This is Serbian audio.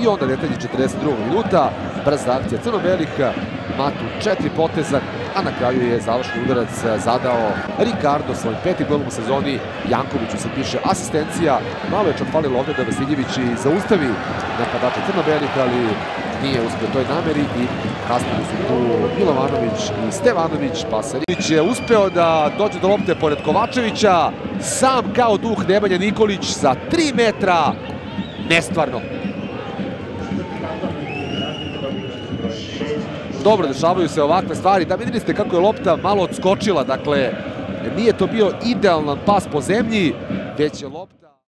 I onda detalji 42. minuta, brza akcija crno-belih, Matu 4 poteza, a na kraju je završni udarac zadao Ricardo svojim 5. golom u sezoni. Jankoviću se piše asistencija. Malo je čak falilo ovde da Vasiljević i zaustavi napadača crno-belih, ali nije uspio toj nameri i kasnili su tu Milovanović i Stevanović. Pasarić je uspeo da dođe do lopte pored Kovačevića, sam kao duh Nemanja Nikolić sa 3 metra, nestvarno. Dobro, dešavaju se ovakve stvari. Da, videli ste kako je lopta malo odskočila, dakle, nije to bio idealan pas po zemlji, već je lopta...